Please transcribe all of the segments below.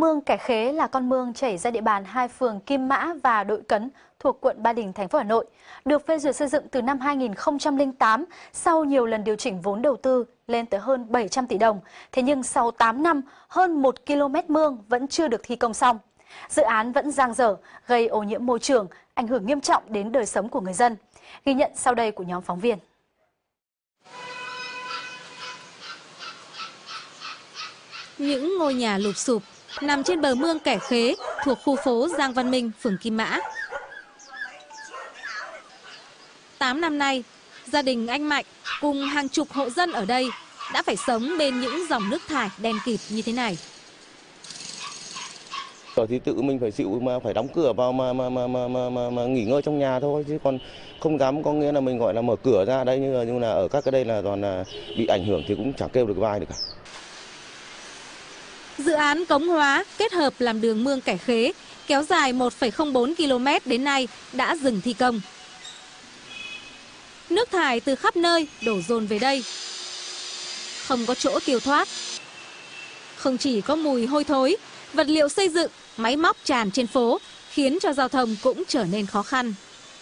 Mương Kẻ Khế là con mương chảy ra địa bàn hai phường Kim Mã và Đội Cấn thuộc quận Ba Đình, thành phố Hà Nội, được phê duyệt xây dựng từ năm 2008 sau nhiều lần điều chỉnh vốn đầu tư lên tới hơn 700 tỷ đồng. Thế nhưng sau 8 năm, hơn 1 km mương vẫn chưa được thi công xong. Dự án vẫn dang dở, gây ô nhiễm môi trường, ảnh hưởng nghiêm trọng đến đời sống của người dân. Ghi nhận sau đây của nhóm phóng viên. Những ngôi nhà lụp xụp nằm trên bờ mương Kẻ Khế thuộc khu phố Giang Văn Minh, phường Kim Mã. 8 năm nay, gia đình anh Mạnh cùng hàng chục hộ dân ở đây đã phải sống bên những dòng nước thải đen kịt như thế này. Thì tự mình phải chịu mà phải đóng cửa vào mà nghỉ ngơi trong nhà thôi, chứ còn không dám, có nghĩa là mình gọi là mở cửa ra đây, nhưng là ở các cái đây là toàn là bị ảnh hưởng thì cũng chẳng kêu được vai được cả. Dự án cống hóa kết hợp làm đường mương Kẻ Khế kéo dài 1,04 km đến nay đã dừng thi công. Nước thải từ khắp nơi đổ dồn về đây, không có chỗ tiêu thoát. Không chỉ có mùi hôi thối, vật liệu xây dựng, máy móc tràn trên phố khiến cho giao thông cũng trở nên khó khăn.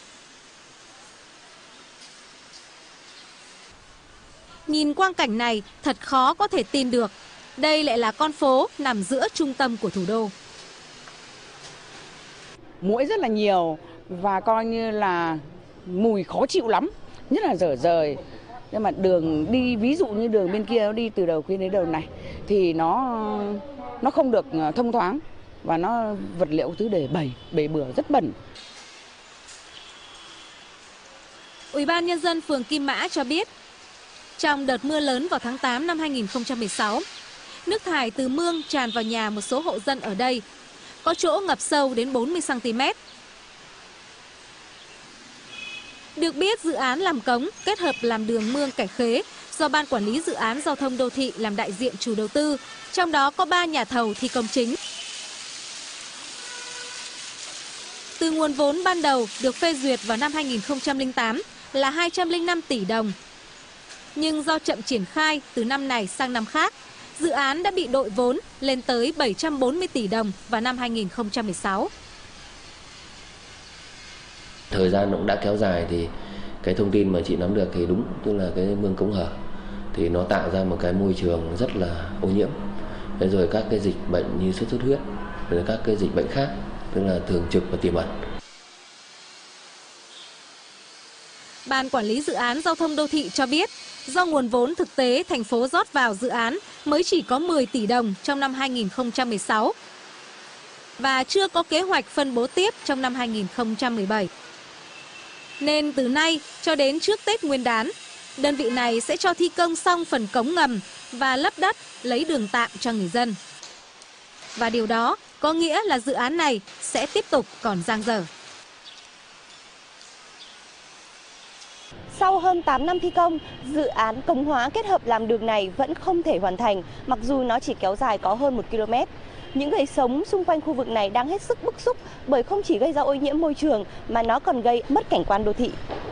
Nhìn quang cảnh này thật khó có thể tin được. Đây lại là con phố nằm giữa trung tâm của thủ đô. Muỗi rất là nhiều và coi như là mùi khó chịu lắm, nhất là dở dời. Nhưng mà đường đi, ví dụ như đường bên kia nó đi từ đầu kia đến đầu này thì nó không được thông thoáng và nó vật liệu thứ để bể bừa rất bẩn. Ủy ban Nhân dân phường Kim Mã cho biết, trong đợt mưa lớn vào tháng 8 năm 2016, nước thải từ mương tràn vào nhà một số hộ dân ở đây, có chỗ ngập sâu đến 40 cm. Được biết, dự án làm cống kết hợp làm đường mương Kẻ Khế do Ban Quản lý Dự án Giao thông Đô thị làm đại diện chủ đầu tư, trong đó có 3 nhà thầu thi công chính. Từ nguồn vốn ban đầu được phê duyệt vào năm 2008 là 205 tỷ đồng. Nhưng do chậm triển khai từ năm này sang năm khác, dự án đã bị đội vốn lên tới 740 tỷ đồng vào năm 2016. Thời gian cũng đã kéo dài thì cái thông tin mà chị nắm được thì đúng, tức là cái mương cống hở thì nó tạo ra một cái môi trường rất là ô nhiễm. Thế rồi các cái dịch bệnh như sốt xuất huyết, rồi các cái dịch bệnh khác, tức là thường trực và tiềm ẩn. Ban Quản lý Dự án Giao thông Đô thị cho biết, do nguồn vốn thực tế thành phố rót vào dự án mới chỉ có 10 tỷ đồng trong năm 2016 và chưa có kế hoạch phân bố tiếp trong năm 2017. Nên từ nay cho đến trước Tết Nguyên đán, đơn vị này sẽ cho thi công xong phần cống ngầm và lấp đất lấy đường tạm cho người dân. Và điều đó có nghĩa là dự án này sẽ tiếp tục còn dang dở. Sau hơn 8 năm thi công, dự án cống hóa kết hợp làm đường này vẫn không thể hoàn thành, mặc dù nó chỉ kéo dài có hơn 1 km. Những người sống xung quanh khu vực này đang hết sức bức xúc bởi không chỉ gây ra ô nhiễm môi trường mà nó còn gây mất cảnh quan đô thị.